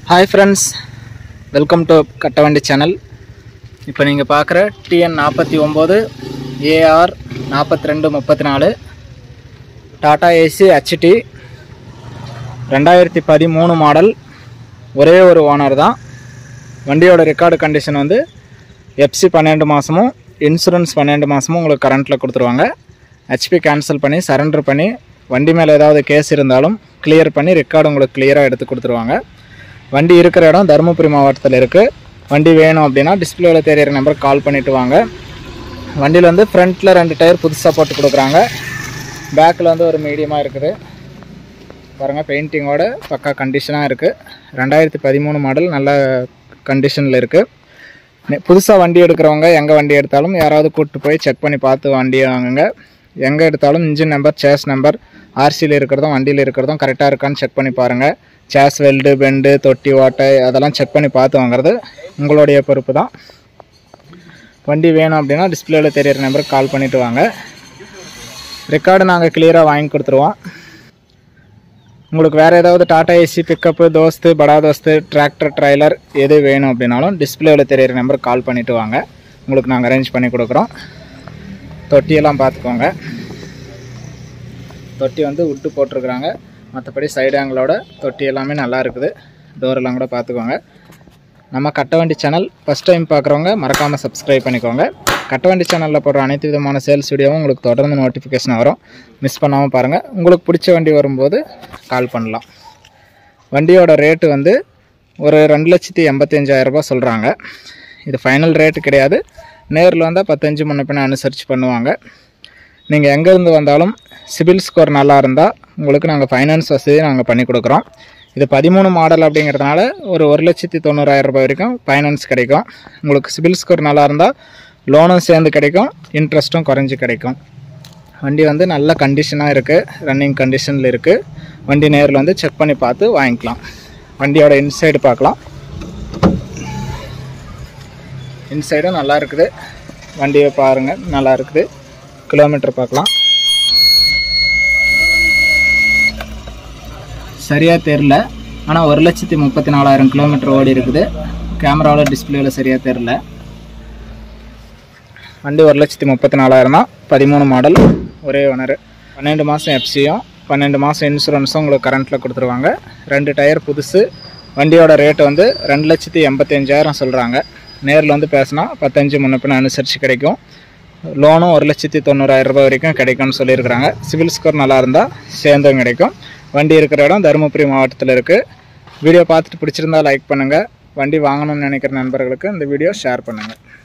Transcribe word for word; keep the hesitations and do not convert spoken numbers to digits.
Hi friends, welcome to Kattavandi channel. இப்போ நீங்க பார்க்குற T N forty nine A R forty-two thirty-four Tata A C H T twenty thirteen model ஒரே ஒரு owner தான். வண்டியோட record condition வந்து F C twelve மாசமும் insurance twelve மாசமும் உங்களுக்கு கரண்ட்ல கொடுத்துருவாங்க. H P கேன்சல் பண்ணி சரண்டர் பண்ணி வண்டி மேல ஏதாவது கேஸ் இருந்தாலும் கிளியர் பண்ணி ரெக்கார்ட் உங்களுக்கு கிளியரா எடுத்து கொடுத்துருவாங்க. வண்டி இருக்கிற இடம் தர்மபுரி மாவட்டத்தில் இருக்கு. வண்டி வேணும் அப்படினா டிஸ்ப்ளேல தெரியற நம்பருக்கு கால் பண்ணிட்டு வாங்க. வண்டில வந்து ஃப்ரண்ட்ல ரெண்டு டயர் புதுசா போட்டு கொடுக்குறாங்க. பேக்ல வந்து ஒரு மீடியமா இருக்குது. பாருங்க பெயிண்டிங்கோட பக்கா கண்டிஷனா இருக்கு. twenty thirteen மாடல் நல்ல கண்டிஷன்ல இருக்கு. புதுசா வண்டி எடுக்கிறவங்க எங்க வண்டி எடுத்தாலும் யாராவது கூட்டி போய் செக் பண்ணி பார்த்து வண்டி வாங்குங்க. எங்க எடுத்தாலும் engine number, chassis number, R C ல இருக்கிறதும் வண்டியில இருக்கிறதும் கரெக்ட்டா இருக்கான்னு செக் பண்ணி பாருங்க. சேஸ் வெல்டு, பெண்டு, தொட்டி ஓட்டை அதெல்லாம் செக் பண்ணி பார்த்து வாங்குறது உங்களுடைய பொறுப்பு தான். வண்டி வேணும் அப்படினா டிஸ்ப்ளேல தெரியற நம்பருக்கு கால் பண்ணிட்டு வாங்க. ரெக்கார்ட் நாங்க கிளியரா வாங்கி கொடுத்துருவோம். உங்களுக்கு வேற ஏதாவது டாடா ஏசி பிக்கப், தோஸ்த், படா தோஸ்த், டிராக்டர், ட்ரைலர் எது வேணும் அப்படினாலும் டிஸ்ப்ளேல தெரியற நம்பருக்கு கால் பண்ணிட்டு வாங்க. உங்களுக்கு நாங்க அரேஞ்ச் பண்ணி கொடுக்குறோம். தொட்டி எல்லாம் பார்த்துக்கோங்க. தொட்டி வந்து உட் போட்டுருக்காங்க. மற்றபடி சைடு ஆங்கிளோட தொட்டி எல்லாமே நல்லா இருக்குது. டோர் எல்லாம் கூட பார்த்துக்கோங்க. நம்ம கட்டவண்டி சேனல் ஃபர்ஸ்ட் டைம் பார்க்குறவங்க மறக்காமல் சப்ஸ்கிரைப் பண்ணிக்கோங்க. கட்டவண்டி சேனலில் போடுற அனைத்து விதமான சேல்ஸ் வீடியோவும் உங்களுக்கு தொடர்ந்து நோட்டிஃபிகேஷன் வரும். மிஸ் பண்ணாமல் பாருங்கள். உங்களுக்கு பிடிச்ச வண்டி வரும்போது கால் பண்ணலாம். வண்டியோட ரேட்டு வந்து ஒரு ரெண்டு லட்சத்தி எண்பத்தி அஞ்சாயிரம் ரூபாய் சொல்கிறாங்க. இது ஃபைனல் ரேட்டு கிடையாது. நேரில் வந்தால் பத்தஞ்சு முன்ன பின்ன அனுசரித்து பண்ணுவாங்க. நீங்கள் எங்கேருந்து வந்தாலும் சிபில் ஸ்கோர் நல்லா இருந்தால் உங்களுக்கு நாங்கள் ஃபைனான்ஸ் வசதி நாங்கள் பண்ணி கொடுக்குறோம். இது பதிமூணு மாடல் அப்படிங்கிறதுனால ஒரு ஒரு லட்சத்தி தொண்ணூறாயிரம் ரூபாய் வரைக்கும் ஃபைனான்ஸ் கிடைக்கும். உங்களுக்கு சிபில் ஸ்கோர் நல்லா இருந்தால் லோனும் சேர்ந்து கிடைக்கும், இன்ட்ரெஸ்ட்டும் குறைஞ்சி கிடைக்கும். வண்டி வந்து நல்ல கண்டிஷனாக இருக்குது, ரன்னிங் கண்டிஷனில் இருக்குது. வண்டி நேரில் வந்து செக் பண்ணி பார்த்து வாங்கிக்கலாம். வண்டியோட இன்சைடு பார்க்கலாம். இன்சைடும் நல்லா இருக்குது. வண்டியை பாருங்கள், நல்லா இருக்குது. கிலோமீட்டர் பார்க்கலாம். சரியாக தெரில, ஆனால் ஒரு லட்சத்தி முப்பத்தி நாலாயிரம் கிலோமீட்டர் ஓடி இருக்குது. கேமராவில் டிஸ்பிளேவில் சரியாக தெரில. வண்டி ஒரு லட்சத்தி முப்பத்தி நாலாயிரம் தான். பதிமூணு மாடல், ஒரே ஓனர். பன்னெண்டு மாதம் எஃப்சியும் பன்னெண்டு மாதம் இன்சூரன்ஸும் உங்களுக்கு கரண்ட்டில் கொடுத்துருவாங்க. ரெண்டு டயர் புதுசு. வண்டியோட ரேட்டு வந்து ரெண்டு லட்சத்தி எண்பத்தி அஞ்சாயிரம் சொல்கிறாங்க. நேரில் வந்து பேசினா பத்தஞ்சு முன்ன பின்ன அனுசரித்து கிடைக்கும். லோனும் ஒரு லட்சத்தி தொண்ணூறாயிரம் ரூபாய் வரைக்கும் கிடைக்கும்னு சொல்லியிருக்கிறாங்க. சிவில் ஸ்கோர் நல்லா இருந்தால் சேர்ந்தும் கிடைக்கும். வண்டி இருக்கிற இடம் தருமபுரி மாவட்டத்தில் இருக்குது. வீடியோ பார்த்துட்டு பிடிச்சிருந்தா லைக் பண்ணுங்கள். வண்டி வாங்கணும்னு நினைக்கிற நண்பர்களுக்கு இந்த வீடியோ ஷேர் பண்ணுங்கள்.